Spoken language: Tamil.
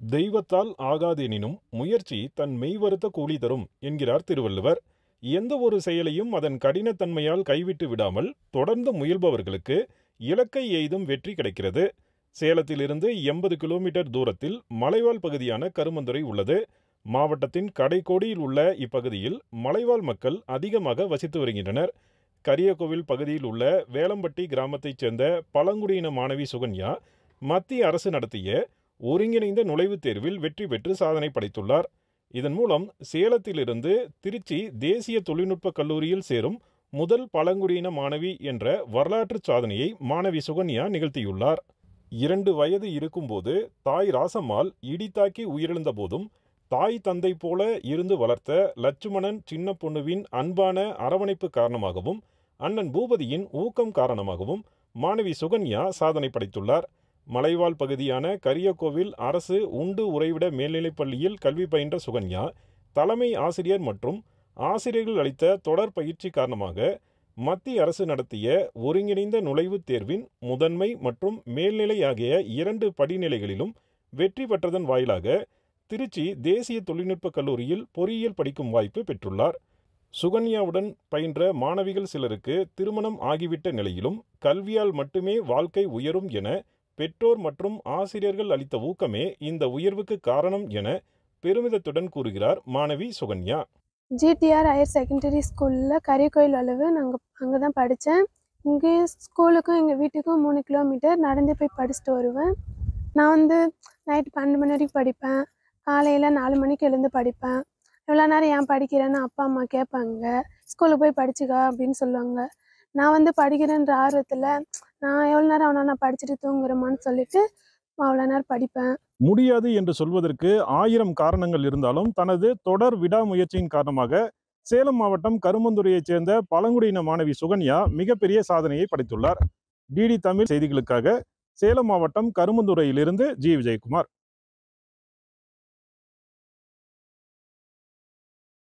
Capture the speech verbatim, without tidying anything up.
தெய்வத்தால் ஆகாதெனினும் முயற்சி தன் மெய்வருத்த கூலி தரும் என்கிறார் திருவள்ளுவர். எந்த ஒரு செயலையும் அதன் கடினத்தன்மையால் கைவிட்டு விடாமல் தொடர்ந்து முயல்பவர்களுக்கு இலக்கை எய்தும் வெற்றி கிடைக்கிறது. சேலத்திலிருந்து எண்பது கிலோமீட்டர் தூரத்தில் மலைவாழ் பகுதியான கருமந்துறை உள்ளது. மாவட்டத்தின் கடைக்கோடியில் உள்ள இப்பகுதியில் மலைவாழ் மக்கள் அதிகமாக வசித்து வருகின்றனர். கரியகோவில் பகுதியில் உள்ள வேலம்பட்டி கிராமத்தைச் சேர்ந்த பழங்குடியின மாணவி சுகன்யா மத்திய அரசு நடத்திய ஒருங்கிணைந்த நுழைவுத் தேர்வில் வெற்றி பெற்று சாதனை படைத்துள்ளார். இதன் மூலம் சேலத்திலிருந்து திருச்சி தேசிய தொழில்நுட்ப கல்லூரியில் சேரும் முதல் பழங்குடியின மாணவி என்ற வரலாற்று சாதனையை மாணவி சுகன்யா நிகழ்த்தியுள்ளார். இரண்டு வயது இருக்கும்போது தாய் ராசம்மாள் இடித்தாக்கி உயிரிழந்த போதும் தாய் தந்தை போல இருந்து வளர்த்த லட்சுமணன் சின்ன பொண்ணுவின் அன்பான அரவணைப்பு காரணமாகவும் அண்ணன் பூபதியின் ஊக்கம் காரணமாகவும் மாணவி சுகன்யா சாதனை படைத்துள்ளார். மலைவாழ் பகுதியான கரியகோவில் அரசு உண்டு உறைவிட மேல்நிலைப் பள்ளியில் கல்வி பயின்ற சுகன்யா தலைமை ஆசிரியர் மற்றும் ஆசிரியர்கள் அளித்த தொடர் பயிற்சி காரணமாக மத்திய அரசு நடத்திய ஒருங்கிணைந்த நுழைவுத் தேர்வின் முதன்மை மற்றும் மேல்நிலை ஆகிய இரண்டு படிநிலைகளிலும் வெற்றி பெற்றதன் வாயிலாக திருச்சி தேசிய தொழில்நுட்ப கல்லூரியில் பொறியியல் படிக்கும் வாய்ப்பு பெற்றுள்ளார். சுகன்யாவுடன் பயின்ற மாணவிகள் சிலருக்கு திருமணம் ஆகிவிட்ட நிலையிலும் கல்வியால் மட்டுமே வாழ்க்கை உயரும் என பெற்றோர் மற்றும் ஆசிரியர்கள் அளித்த ஊக்கமே இந்த உயர்வுக்கு காரணம் என பெருமிதத்துடன் கூறுகிறார் மாணவி சுகன்யா. ஜிடிஆர் ஹையர் செகண்டரி ஸ்கூலில் கரியக்கோயில் அளவு நாங்கள் அங்கே தான் படித்தேன். இங்கே ஸ்கூலுக்கும் எங்கள் வீட்டுக்கும் மூணு கிலோமீட்டர் நடந்து போய் படிச்சுட்டு வருவேன். நான் வந்து நைட்டு பன்னெண்டு மணி வரைக்கும் படிப்பேன். காலையில் நாலு மணிக்கு எழுந்து படிப்பேன். எவ்வளோ நேரம் ஏன் படிக்கிறேன்னு அப்பா அம்மா கேட்பாங்க. ஸ்கூலுக்கு போய் படிச்சுக்கா அப்படின்னு சொல்லுவாங்க. நான் வந்து படிக்கிறேன்ற ஆர்வத்தில் நான் எவ்வளோ நேரம் ஆனால் நான் படிச்சுட்டு தூங்குறேமான்னு சொல்லிட்டு அவ்வளோ நேரம் படிப்பேன். முடியாது என்று சொல்வதற்கு ஆயிரம் காரணங்கள் இருந்தாலும் தனது தொடர் விடாமுயற்சியின் காரணமாக சேலம் மாவட்டம் கருமந்துறையைச் சேர்ந்த பழங்குடியின மாணவி சுகன்யா மிகப்பெரிய சாதனையை படைத்துள்ளார். டிடி தமிழ் செய்திகளுக்காக சேலம் மாவட்டம் கருமந்துறையிலிருந்து ஜி விஜயகுமார்.